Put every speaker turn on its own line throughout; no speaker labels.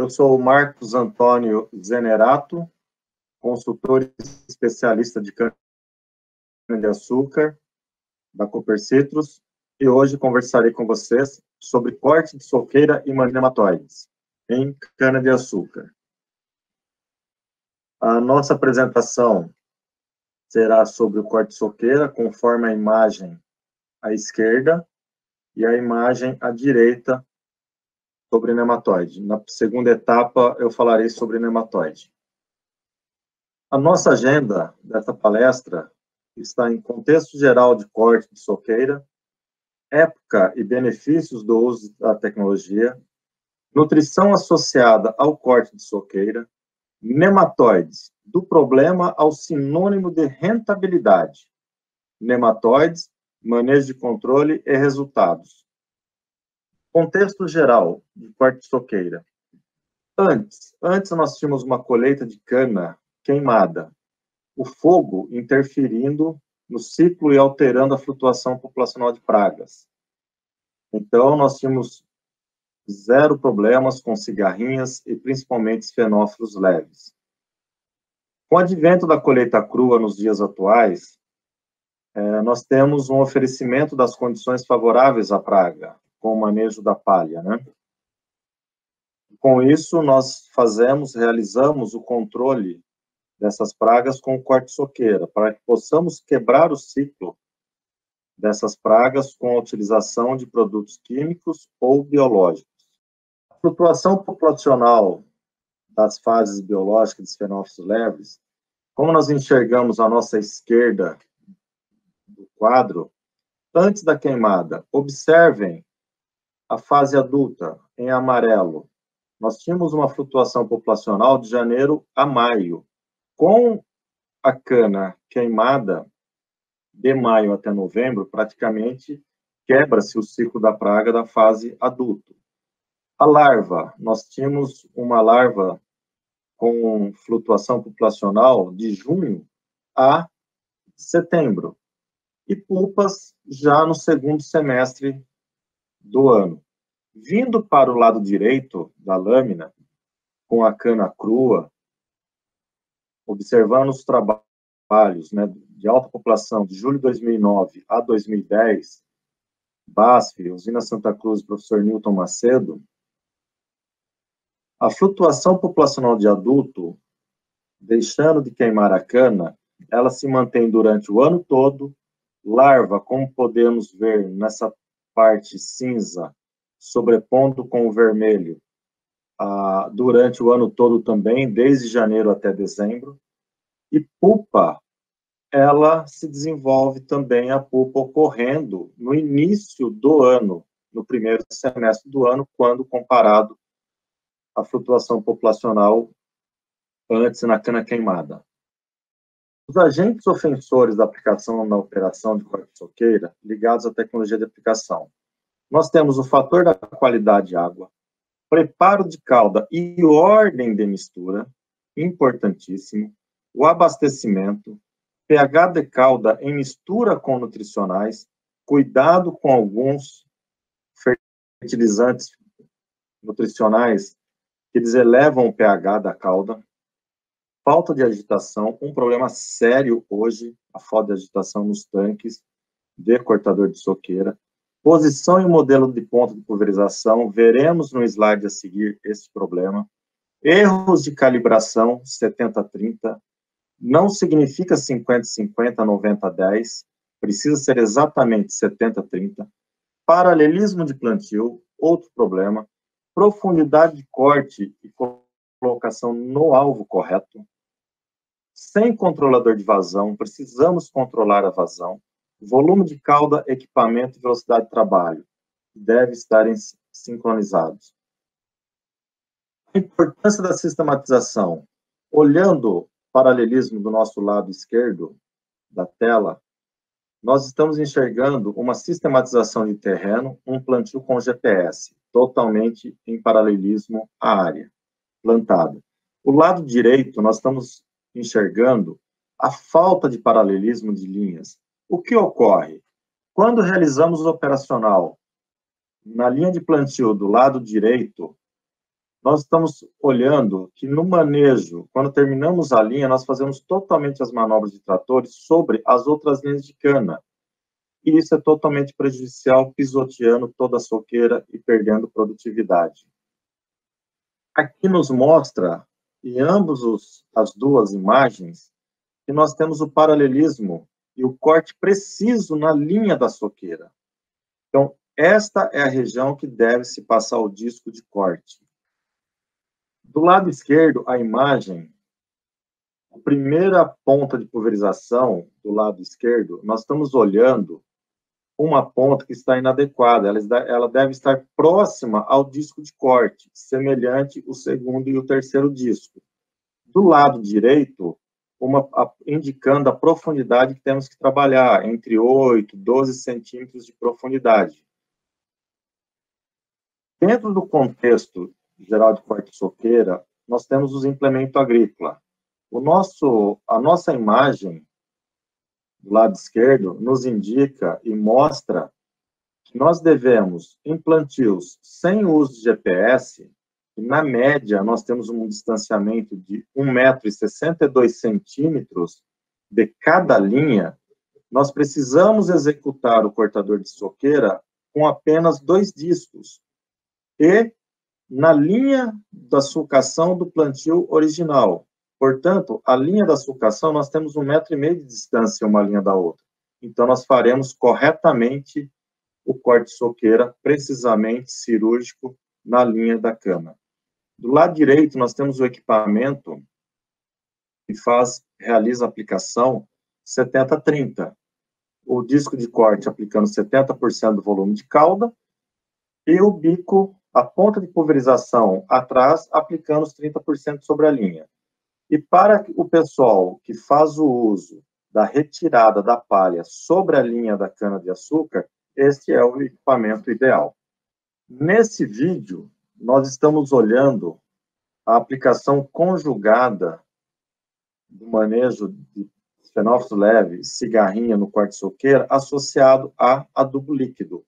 Eu sou o Marcos Antônio Zenerato, consultor e especialista de cana-de-açúcar da Cooper Citrus, e hoje conversarei com vocês sobre corte de soqueira e nematóides em cana-de-açúcar. A nossa apresentação será sobre o corte de soqueira, conforme a imagem à esquerda e a imagem à direita sobre nematóide. Na segunda etapa, eu falarei sobre nematóide. A nossa agenda dessa palestra está em contexto geral de corte de soqueira, época e benefícios do uso da tecnologia, nutrição associada ao corte de soqueira, nematóides, do problema ao sinônimo de rentabilidade, nematóides, manejo de controle e resultados. Contexto geral de corte de soqueira. Antes nós tínhamos uma colheita de cana queimada, o fogo interferindo no ciclo e alterando a flutuação populacional de pragas. Então, nós tínhamos zero problemas com cigarrinhas e principalmente fenófilos leves. Com o advento da colheita crua nos dias atuais, nós temos um oferecimento das condições favoráveis à praga, com o manejo da palha, né? Com isso, nós realizamos o controle dessas pragas com o corte de soqueira, para que possamos quebrar o ciclo dessas pragas com a utilização de produtos químicos ou biológicos. A flutuação populacional das fases biológicas de fenófilos leves, como nós enxergamos à nossa esquerda do quadro, antes da queimada, observem a fase adulta, em amarelo. Nós tínhamos uma flutuação populacional de janeiro a maio. Com a cana queimada, de maio até novembro, praticamente quebra-se o ciclo da praga da fase adulto. A larva, nós tínhamos uma larva com flutuação populacional de junho a setembro, e pupas já no segundo semestre do ano. Vindo para o lado direito da lâmina, com a cana crua, observando os trabalhos, né, de alta população de julho de 2009 a 2010, BASF, Usina Santa Cruz, professor Newton Macedo, a flutuação populacional de adulto, deixando de queimar a cana, ela se mantém durante o ano todo. Larva, como podemos ver nessa parte cinza, sobrepondo com o vermelho, durante o ano todo também, desde janeiro até dezembro. E pupa, ela se desenvolve também, a pupa ocorrendo no início do ano, no primeiro semestre do ano, quando comparado à flutuação populacional antes na cana queimada. Os agentes ofensores da aplicação na operação de corte de soqueira, ligados à tecnologia de aplicação. Nós temos o fator da qualidade de água, preparo de calda e ordem de mistura, importantíssimo, o abastecimento, pH de calda em mistura com nutricionais, cuidado com alguns fertilizantes nutricionais que eles elevam o pH da calda, falta de agitação, um problema sério hoje, a falta de agitação nos tanques de cortador de soqueira, posição e modelo de ponto de pulverização, veremos no slide a seguir esse problema, erros de calibração 70-30, não significa 50-50, 90-10, precisa ser exatamente 70-30, paralelismo de plantio, outro problema, profundidade de corte e colocação no alvo correto, sem controlador de vazão, precisamos controlar a vazão, volume de calda, equipamento e velocidade de trabalho, devem estar sincronizados. A importância da sistematização. Olhando o paralelismo do nosso lado esquerdo da tela, nós estamos enxergando uma sistematização de terreno, um plantio com GPS, totalmente em paralelismo à área plantada. O lado direito, nós estamos enxergando a falta de paralelismo de linhas. O que ocorre? Quando realizamos o operacional na linha de plantio do lado direito, nós estamos olhando que no manejo, quando terminamos a linha, nós fazemos totalmente as manobras de tratores sobre as outras linhas de cana. E isso é totalmente prejudicial, pisoteando toda a soqueira e perdendo produtividade. Aqui nos mostra, em as duas imagens, que nós temos o paralelismo e o corte preciso na linha da soqueira. Então, esta é a região que deve se passar o disco de corte. Do lado esquerdo, a imagem, a primeira ponta de pulverização do lado esquerdo, nós estamos olhando uma ponta que está inadequada, ela deve estar próxima ao disco de corte, semelhante o segundo e o terceiro disco. Do lado direito, indicando a profundidade que temos que trabalhar, entre 8 e 12 centímetros de profundidade. Dentro do contexto geral de corte-soqueira, nós temos os implementos agrícolas. A nossa imagem, do lado esquerdo, nos indica e mostra que nós devemos, em plantios sem uso de GPS, e na média nós temos um distanciamento de 1,62 m de cada linha, nós precisamos executar o cortador de soqueira com apenas 2 discos. E na linha da sulcação do plantio original. Portanto, a linha da sulcação, nós temos 1,5 m de distância uma linha da outra. Então, nós faremos corretamente o corte soqueira, precisamente cirúrgico, na linha da cana. Do lado direito, nós temos o equipamento que realiza a aplicação 70-30. O disco de corte aplicando 70% do volume de cauda e o bico, a ponta de pulverização atrás, aplicando os 30% sobre a linha. E para o pessoal que faz o uso da retirada da palha sobre a linha da cana-de-açúcar, este é o equipamento ideal. Nesse vídeo, nós estamos olhando a aplicação conjugada do manejo de fenófilos leve, cigarrinha no corte-soqueira, associado a adubo líquido.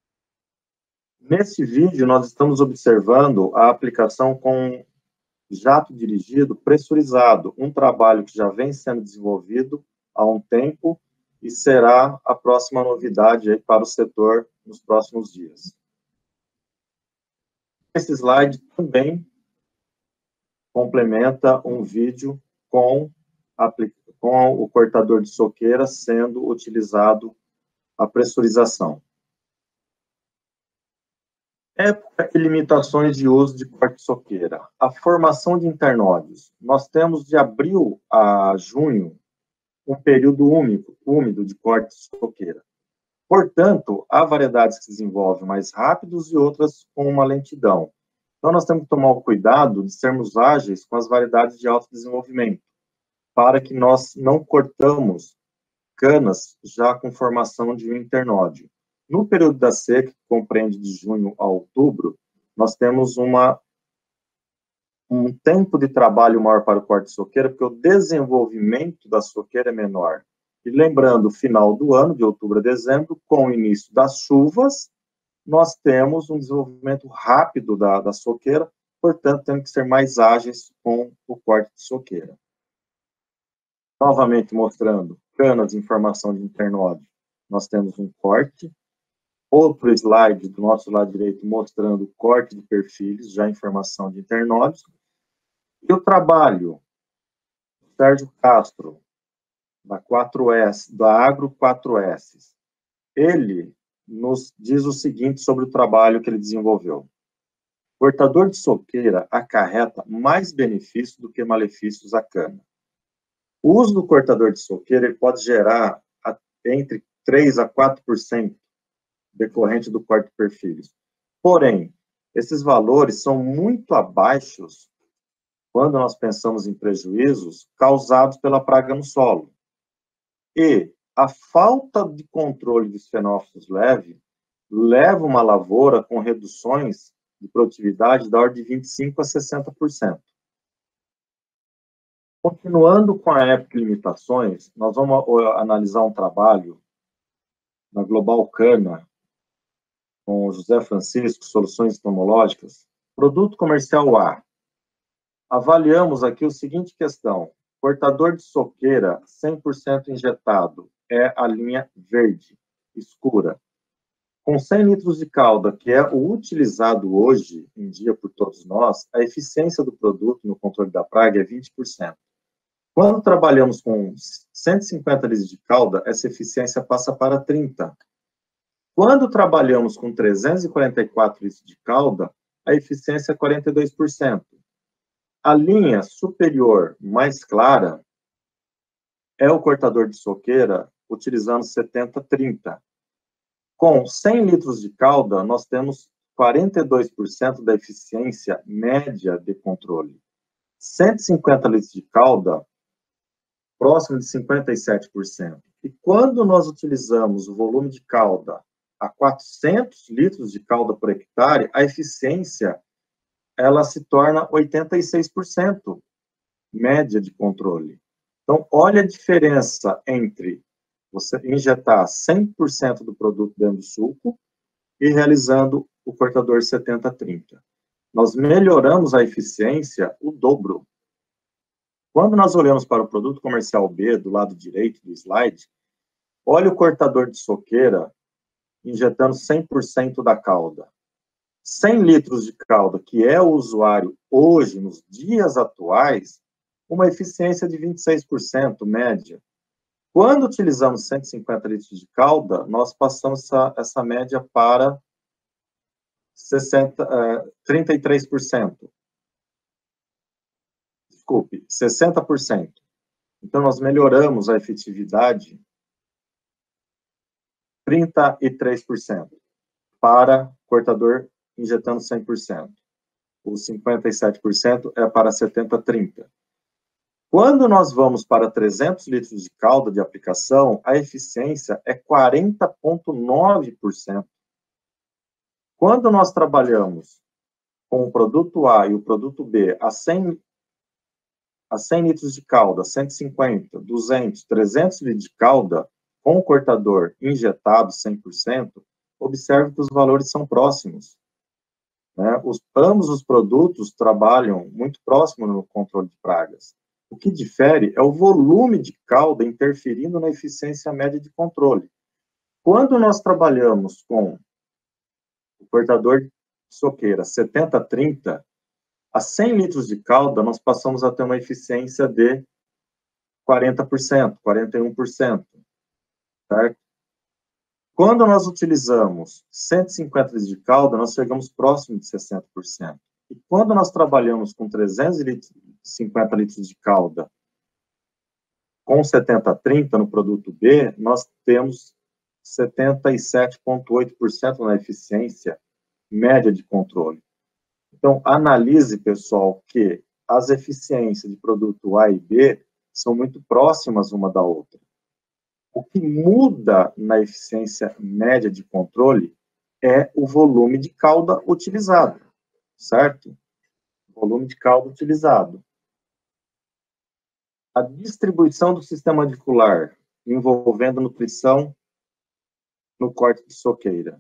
Nesse vídeo, nós estamos observando a aplicação com jato dirigido pressurizado, um trabalho que já vem sendo desenvolvido há um tempo e será a próxima novidade aí para o setor nos próximos dias. Esse slide também complementa um vídeo com o cortador de soqueira sendo utilizado a pressurização. Época e limitações de uso de corte-soqueira. A formação de internódios. Nós temos de abril a junho um período úmido de corte-soqueira. Portanto, há variedades que se desenvolvem mais rápidos e outras com uma lentidão. Então, nós temos que tomar o cuidado de sermos ágeis com as variedades de alto desenvolvimento, para que nós não cortamos canas já com formação de um internódio. No período da seca, que compreende de junho a outubro, nós temos um tempo de trabalho maior para o corte-soqueira, porque o desenvolvimento da soqueira é menor. E lembrando, final do ano, de outubro a dezembro, com o início das chuvas, nós temos um desenvolvimento rápido da soqueira, portanto, temos que ser mais ágeis com o corte de soqueira. Novamente mostrando canas em formação de internódio, nós temos um corte. Outro slide do nosso lado direito mostrando o corte de perfis, já em formação de internódios. E o trabalho do Sérgio Castro, da 4S, da Agro 4S, ele nos diz o seguinte sobre o trabalho que ele desenvolveu. O cortador de soqueira acarreta mais benefícios do que malefícios à cana. O uso do cortador de soqueira ele pode gerar entre 3% a 4% decorrente do corte de perfis. Porém, esses valores são muito abaixo quando nós pensamos em prejuízos causados pela praga no solo. E a falta de controle dos fenófilos leve leva uma lavoura com reduções de produtividade da ordem de 25% a 60%. Continuando com a época e limitações, nós vamos analisar um trabalho na Global Cana, com o José Francisco, Soluções Entomológicas, Produto comercial A. Avaliamos aqui o seguinte questão. Cortador de soqueira 100% injetado é a linha verde, escura. Com 100 litros de calda, que é o utilizado hoje em dia por todos nós, a eficiência do produto no controle da praga é 20%. Quando trabalhamos com 150 litros de calda, essa eficiência passa para 30%. Quando trabalhamos com 344 litros de calda, a eficiência é 42%. A linha superior mais clara é o cortador de soqueira utilizando 70-30. Com 100 litros de calda, nós temos 42% da eficiência média de controle. 150 litros de calda, próximo de 57%. E quando nós utilizamos o volume de calda a 400 litros de calda por hectare, a eficiência ela se torna 86% média de controle. Então, olha a diferença entre você injetar 100% do produto dentro do suco e realizando o cortador 70-30. Nós melhoramos a eficiência o dobro. Quando nós olhamos para o produto comercial B, do lado direito do slide, olha o cortador de soqueira injetando 100% da calda. 100 litros de calda, que é o usuário hoje, nos dias atuais, uma eficiência de 26% média. Quando utilizamos 150 litros de calda, nós passamos essa média para 33%. Desculpe, 60%. Então, nós melhoramos a efetividade 33% para cortador injetando 100%. Os 57% é para 70-30. Quando nós vamos para 300 litros de calda de aplicação, a eficiência é 40,9%. Quando nós trabalhamos com o produto A e o produto B a 100 litros de calda, 150, 200, 300 litros de calda, com o cortador injetado 100%, observe que os valores são próximos. Né? Ambos os produtos trabalham muito próximo no controle de pragas. O que difere é o volume de calda interferindo na eficiência média de controle. Quando nós trabalhamos com o cortador de soqueira 70-30, a 100 litros de calda, nós passamos a ter uma eficiência de 40%, 41%, certo? Quando nós utilizamos 150 litros de calda, nós chegamos próximo de 60%. E quando nós trabalhamos com 350 litros de calda com 70-30 no produto B, nós temos 77,8% na eficiência média de controle. Então, analise, pessoal, que as eficiências de produto A e B são muito próximas uma da outra. O que muda na eficiência média de controle é o volume de calda utilizado, certo? Volume de calda utilizado. A distribuição do sistema radicular envolvendo nutrição no corte de soqueira.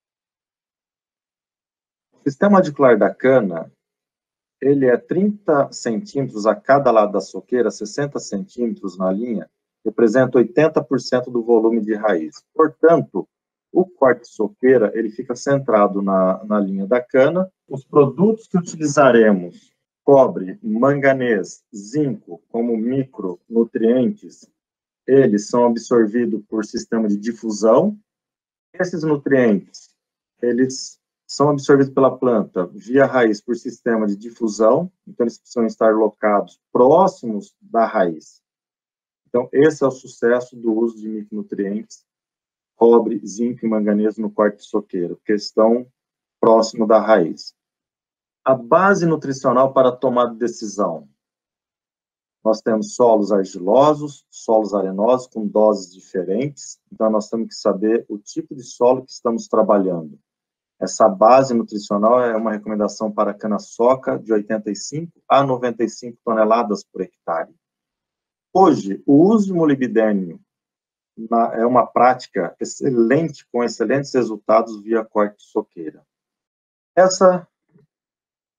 O sistema radicular da cana, ele é 30 centímetros a cada lado da soqueira, 60 centímetros na linha, representa 80% do volume de raiz. Portanto, o corte de soqueira, ele fica centrado na linha da cana. Os produtos que utilizaremos, cobre, manganês, zinco, como micronutrientes, eles são absorvidos por sistema de difusão. Esses nutrientes, eles são absorvidos pela planta via raiz por sistema de difusão, então eles precisam estar locados próximos da raiz. Então, esse é o sucesso do uso de micronutrientes, cobre, zinco e manganês no corte de soqueira, porque estão próximo da raiz. A base nutricional para a tomada de decisão. Nós temos solos argilosos, solos arenosos, com doses diferentes, então nós temos que saber o tipo de solo que estamos trabalhando. Essa base nutricional é uma recomendação para cana-soca de 85 a 95 toneladas por hectare. Hoje, o uso de molibdênio é uma prática excelente, com excelentes resultados via corte de soqueira. Essa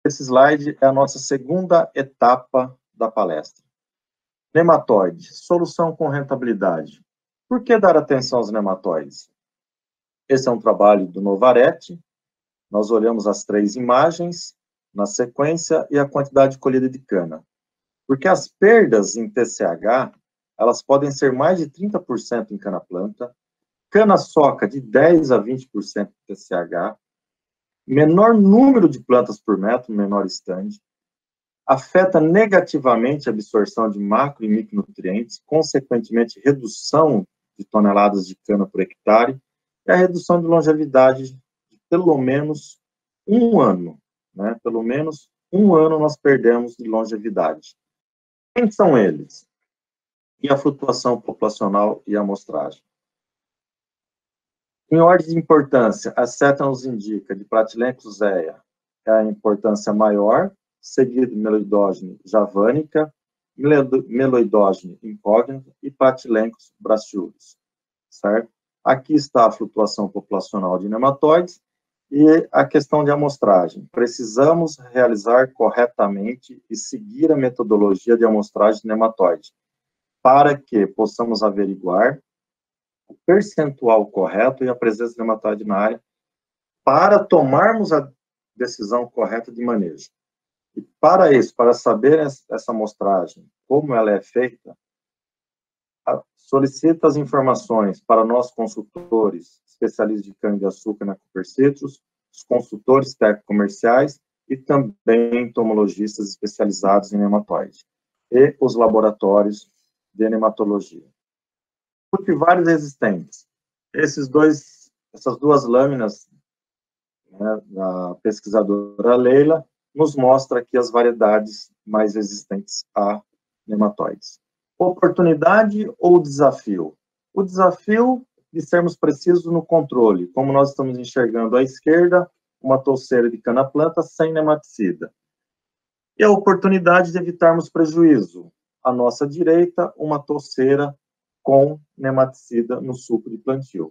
Esse slide é a nossa segunda etapa da palestra. Nematóide, solução com rentabilidade. Por que dar atenção aos nematóides? Esse é um trabalho do Novaretti. Nós olhamos as 3 imagens na sequência e a quantidade colhida de cana. Porque as perdas em TCH, elas podem ser mais de 30% em cana-planta, cana-soca de 10% a 20% de TCH, menor número de plantas por metro, menor stand, afeta negativamente a absorção de macro e micronutrientes, consequentemente redução de toneladas de cana por hectare e a redução de longevidade de pelo menos 1 ano, né? Pelo menos 1 ano nós perdemos de longevidade. Quem são eles? E a flutuação populacional e a amostragem. Em ordem de importância, a seta nos indica de Platylenchus zea é a importância maior, seguido Meloidogene javanica, Meloidogene incógnita e Platylenchus brachiurus, certo? Aqui está a flutuação populacional de nematóides e a questão de amostragem. Precisamos realizar corretamente e seguir a metodologia de amostragem de nematóide, para que possamos averiguar o percentual correto e a presença de nematóide na área, para tomarmos a decisão correta de manejo. E para isso, para saber essa amostragem, como ela é feita, solicita as informações para nós consultores, especialistas de cana-de-açúcar na Cooper Citrus, os consultores técnico-comerciais e também entomologistas especializados em nematóide, e os laboratórios de nematologia. Cultivares resistentes. Essas 2 lâminas, né, da pesquisadora Leila, nos mostra aqui as variedades mais resistentes a nematóides. Oportunidade ou desafio? O desafio de sermos precisos no controle, como nós estamos enxergando à esquerda, uma touceira de cana-planta sem nematicida. E a oportunidade de evitarmos prejuízo. À nossa direita, uma touceira com nematicida no suco de plantio.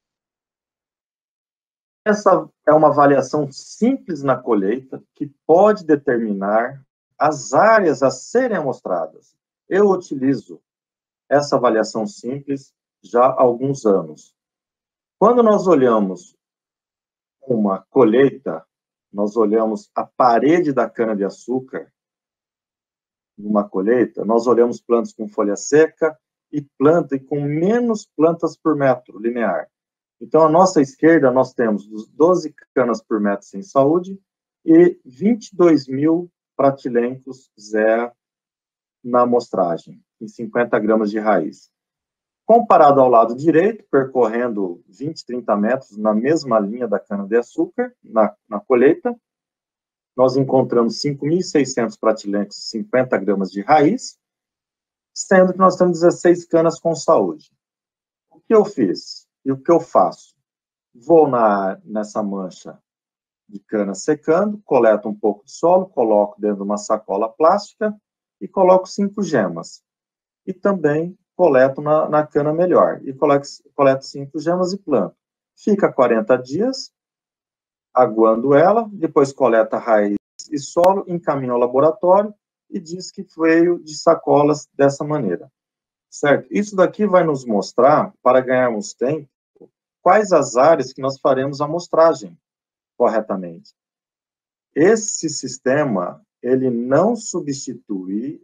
Essa é uma avaliação simples na colheita que pode determinar as áreas a serem amostradas. Eu utilizo essa avaliação simples já há alguns anos. Quando nós olhamos uma colheita, nós olhamos a parede da cana-de-açúcar numa colheita, nós olhamos plantas com folha seca e com menos plantas por metro linear. Então, à nossa esquerda, nós temos 12 canas por metro sem saúde e 22 mil Platylenchus zea na amostragem, em 50 gramas de raiz. Comparado ao lado direito, percorrendo 20, 30 metros na mesma linha da cana-de-açúcar, na colheita, nós encontramos 5.600 Platylenchus, 50 gramas de raiz, sendo que nós temos 16 canas com saúde. O que eu fiz e o que eu faço? Vou nessa mancha de cana secando, coleto um pouco de solo, coloco dentro de uma sacola plástica e coloco 5 gemas. E também coleto na cana melhor. E coleto 5 gemas e planto. Fica 40 dias, aguando ela, depois coleta raiz e solo, encaminha ao laboratório e diz que veio de sacolas dessa maneira. Certo? Isso daqui vai nos mostrar, para ganharmos tempo, quais as áreas que nós faremos a amostragem corretamente. Esse sistema, ele não substitui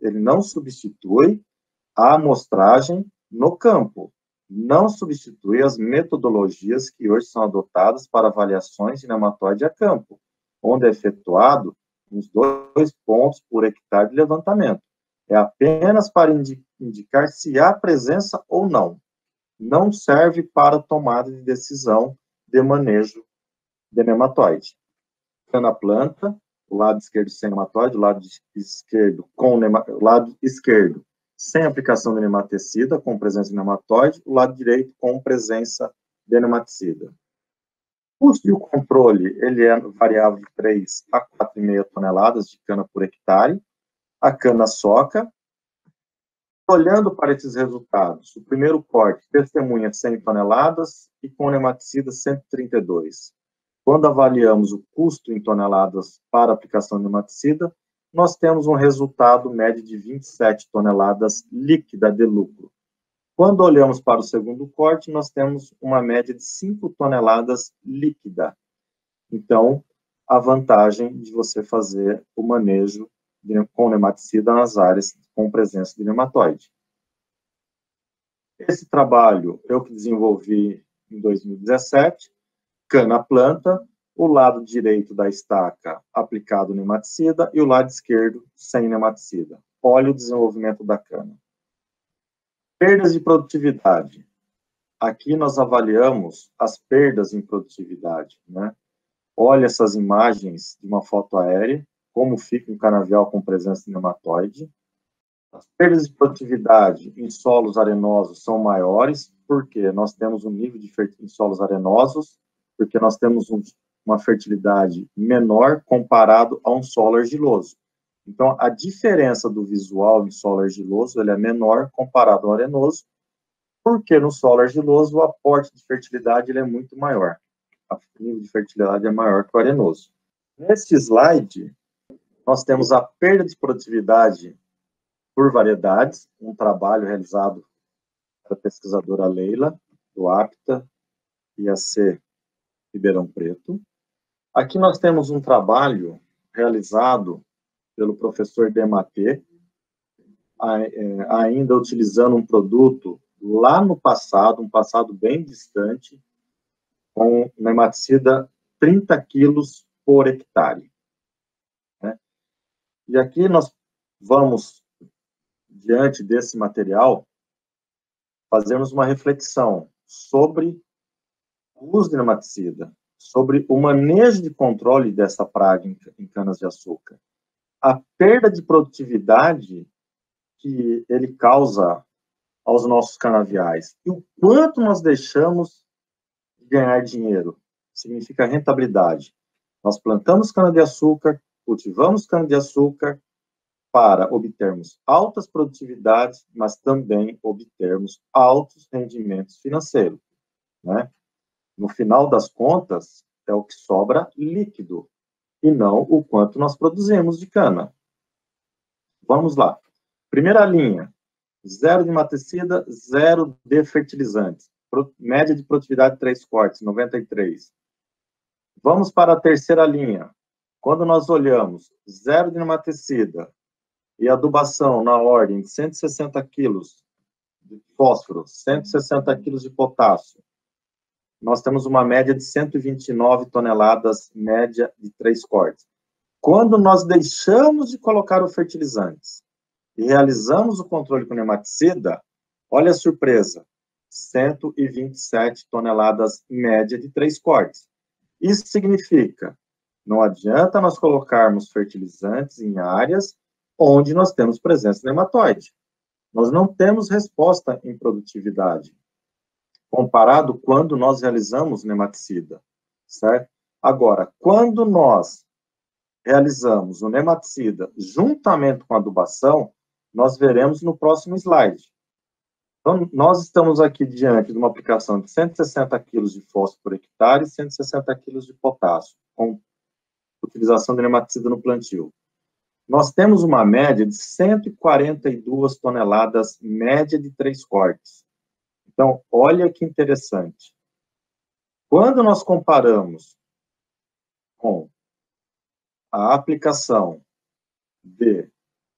a amostragem no campo, não substitui as metodologias que hoje são adotadas para avaliações de nematóide a campo, onde é efetuado uns 2 pontos por hectare de levantamento. É apenas para indicar se há presença ou não. Não serve para tomada de decisão de manejo de nematóide. Cana-planta, o lado esquerdo sem nematóide, o lado esquerdo sem aplicação de nematicida, com presença de nematóide, o lado direito com presença de nematicida. O custo e o controle, ele é variável de 3 a 4,5 toneladas de cana por hectare. A cana-soca, olhando para esses resultados, o primeiro corte testemunha 100 toneladas e com nematicida 132. quando avaliamos o custo em toneladas para aplicação de nematicida, nós temos um resultado médio de 27 toneladas líquida de lucro. Quando olhamos para o segundo corte, nós temos uma média de 5 toneladas líquida. Então, a vantagem de você fazer o manejo com nematicida nas áreas com presença de nematóide. Esse trabalho eu que desenvolvi em 2017, cana-planta, o lado direito da estaca aplicado nematicida e o lado esquerdo sem nematicida. Olha o desenvolvimento da cana. Perdas de produtividade. Aqui nós avaliamos as perdas em produtividade, né? Olha essas imagens de uma foto aérea, como fica um canavial com presença de nematóide. As perdas de produtividade em solos arenosos são maiores, porque nós temos um nível de em solos arenosos, porque nós temos uma fertilidade menor comparado a um solo argiloso. Então, a diferença do visual em solo argiloso ele é menor comparado ao arenoso, porque no solo argiloso o aporte de fertilidade ele é muito maior. O nível de fertilidade é maior que o arenoso. Neste slide, nós temos a perda de produtividade por variedades, um trabalho realizado pela pesquisadora Leila, do APTA, IAC Ribeirão Preto. Aqui nós temos um trabalho realizado pelo professor Dematê, ainda utilizando um produto lá no passado, um passado bem distante, com nematicida 30 quilos por hectare. Né? E aqui nós vamos, diante desse material, fazermos uma reflexão sobre o uso de nematicida, sobre o manejo de controle dessa praga em canas-de-açúcar, a perda de produtividade que ele causa aos nossos canaviais e o quanto nós deixamos de ganhar dinheiro, significa rentabilidade. Nós plantamos cana-de-açúcar, cultivamos cana-de-açúcar para obtermos altas produtividades, mas também obtermos altos rendimentos financeiros, né? No final das contas, é o que sobra líquido, e não o quanto nós produzimos de cana. Vamos lá. Primeira linha, 0 de nematicida, 0 de fertilizantes. Média de produtividade 3 cortes, 93. Vamos para a terceira linha. Quando nós olhamos 0 de nematicida e adubação na ordem de 160 quilos de fósforo, 160 quilos de potássio, nós temos uma média de 129 toneladas média de 3 cortes. Quando nós deixamos de colocar os fertilizantes e realizamos o controle com nematicida, olha a surpresa, 127 toneladas média de 3 cortes. Isso significa, não adianta nós colocarmos fertilizantes em áreas onde nós temos presença de nematóide. Nós não temos resposta em produtividade, comparado quando nós realizamos nematicida, certo? Agora, quando nós realizamos o nematicida juntamente com a adubação, nós veremos no próximo slide. Então, nós estamos aqui diante de uma aplicação de 160 kg de fósforo por hectare e 160 kg de potássio, com utilização de nematicida no plantio. Nós temos uma média de 142 toneladas média de 3 cortes. Então, olha que interessante. Quando nós comparamos com a aplicação de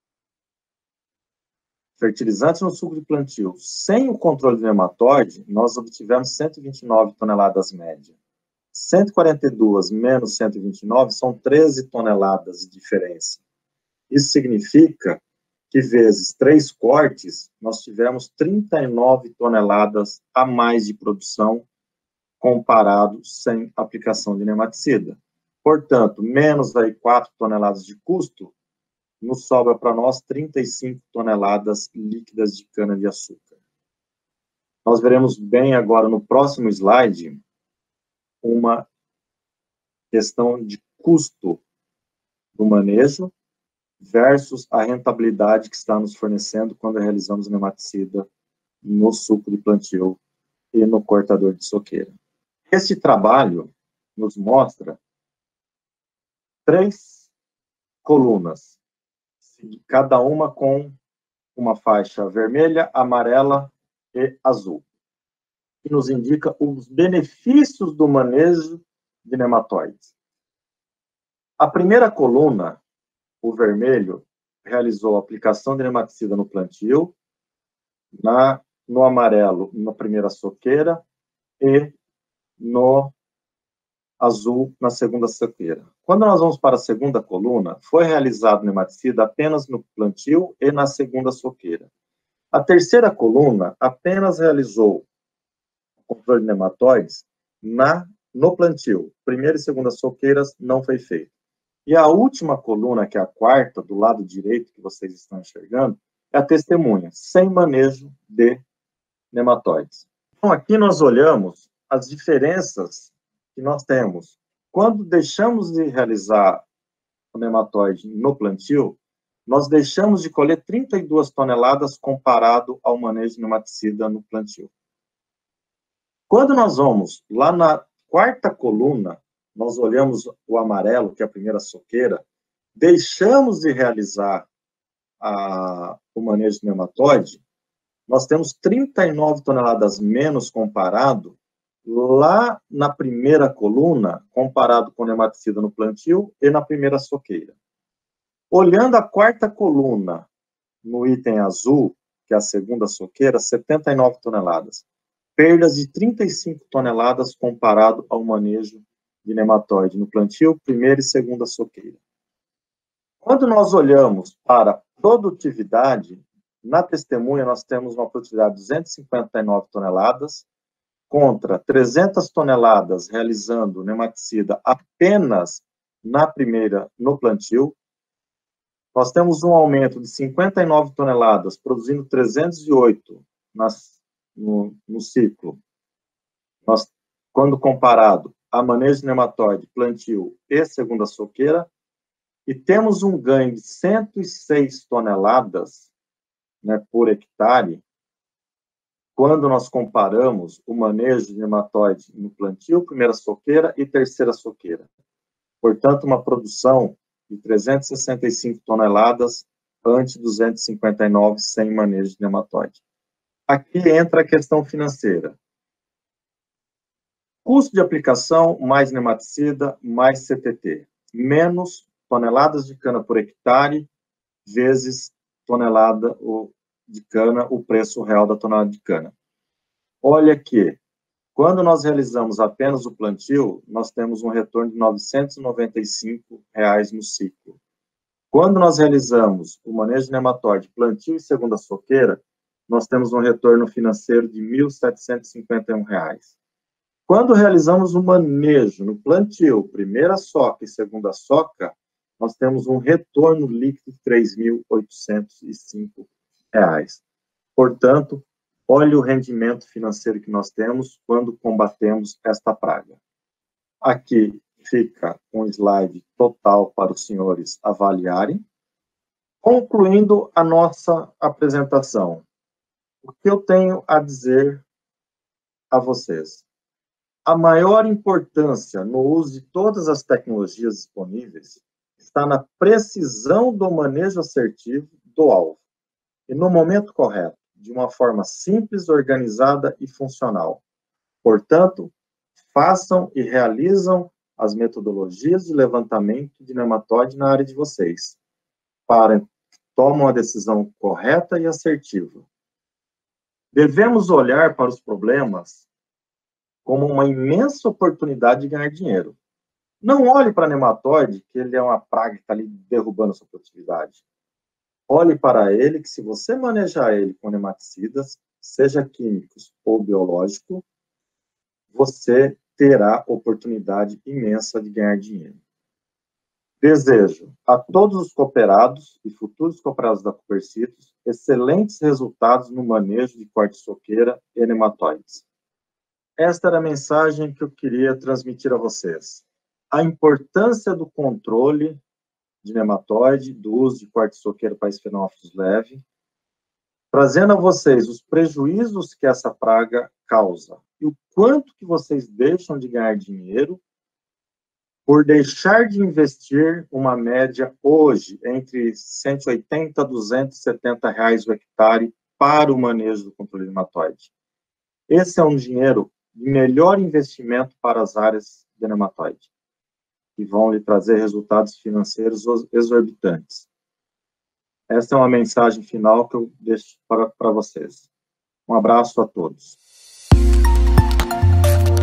fertilizantes no suco de plantio sem o controle de nematóide, nós obtivemos 129 toneladas média. 142 menos 129 são 13 toneladas de diferença. Isso significa que vezes 3 cortes, nós tivemos 39 toneladas a mais de produção comparado sem aplicação de nematicida. Portanto, menos aí 4 toneladas de custo, nos sobra para nós 35 toneladas líquidas de cana-de-açúcar. Nós veremos bem agora no próximo slide uma questão de custo do manejo versus a rentabilidade que está nos fornecendo quando realizamos nematicida no suco de plantio e no cortador de soqueira. Este trabalho, nos mostra 3 colunas, cada uma com uma faixa vermelha, amarela e azul, que nos indica os benefícios do manejo de nematóides. A primeira coluna, o vermelho, realizou a aplicação de nematicida no plantio, no amarelo, na primeira soqueira, e no azul, na segunda soqueira. Quando nós vamos para a segunda coluna, foi realizado nematicida apenas no plantio e na segunda soqueira. A terceira coluna apenas realizou o controle de nematóides no plantio. Primeira e segunda soqueiras não foi feito. E a última coluna, que é a quarta, do lado direito, que vocês estão enxergando, é a testemunha, sem manejo de nematóides. Então, aqui nós olhamos as diferenças que nós temos. Quando deixamos de realizar o nematóide no plantio, nós deixamos de colher 32 toneladas comparado ao manejo de nematicida no plantio. Quando nós vamos lá na quarta coluna, nós olhamos o amarelo, que é a primeira soqueira, deixamos de realizar o manejo de nematóide, nós temos 39 toneladas menos comparado lá na primeira coluna, comparado com nematicida no plantio e na primeira soqueira. Olhando a quarta coluna, no item azul, que é a segunda soqueira, 79 toneladas. Perdas de 35 toneladas comparado ao manejo de nematóide no plantio, primeira e segunda soqueira. Quando nós olhamos para produtividade, na testemunha nós temos uma produtividade de 259 toneladas, contra 300 toneladas realizando nematicida apenas na primeira, no plantio. Nós temos um aumento de 59 toneladas, produzindo 308 no ciclo. Quando comparado a manejo de nematóide, plantio e segunda soqueira, e temos um ganho de 106 toneladas, né, por hectare, quando nós comparamos o manejo de nematóide no plantio, primeira soqueira e terceira soqueira. Portanto, uma produção de 365 toneladas ante 259 sem manejo de nematóide. Aqui entra a questão financeira. Custo de aplicação mais nematicida mais CTT, menos toneladas de cana por hectare, vezes tonelada de cana, o preço real da tonelada de cana. Olha que, quando nós realizamos apenas o plantio, nós temos um retorno de R$ 995 no ciclo. Quando nós realizamos o manejo de nematóide, plantio e segunda soqueira, nós temos um retorno financeiro de R$ 1.751. Quando realizamos o manejo no plantio, primeira soca e segunda soca, nós temos um retorno líquido de R$ 3.805. Portanto, olhe o rendimento financeiro que nós temos quando combatemos esta praga. Aqui fica um slide total para os senhores avaliarem. Concluindo a nossa apresentação, o que eu tenho a dizer a vocês? A maior importância no uso de todas as tecnologias disponíveis está na precisão do manejo assertivo do alvo e no momento correto, de uma forma simples, organizada e funcional. Portanto, façam e realizam as metodologias de levantamento de nematóide na área de vocês, para que tomem a decisão correta e assertiva. Devemos olhar para os problemas como uma imensa oportunidade de ganhar dinheiro. Não olhe para nematóide, que ele é uma praga que está ali derrubando a sua produtividade. Olhe para ele, que se você manejar ele com nematicidas, seja químicos ou biológicos, você terá oportunidade imensa de ganhar dinheiro. Desejo a todos os cooperados e futuros cooperados da Copercitos excelentes resultados no manejo de corte-soqueira e nematóides. Esta era a mensagem que eu queria transmitir a vocês. A importância do controle de nematóide, do uso de corte-soqueira para esfenófilos leve, trazendo a vocês os prejuízos que essa praga causa e o quanto que vocês deixam de ganhar dinheiro por deixar de investir uma média hoje entre 180 a 270 reais o hectare para o manejo do controle nematóide. Esse é um dinheiro de melhor investimento para as áreas de nematóide, que vão lhe trazer resultados financeiros exorbitantes. Essa é uma mensagem final que eu deixo para vocês. Um abraço a todos.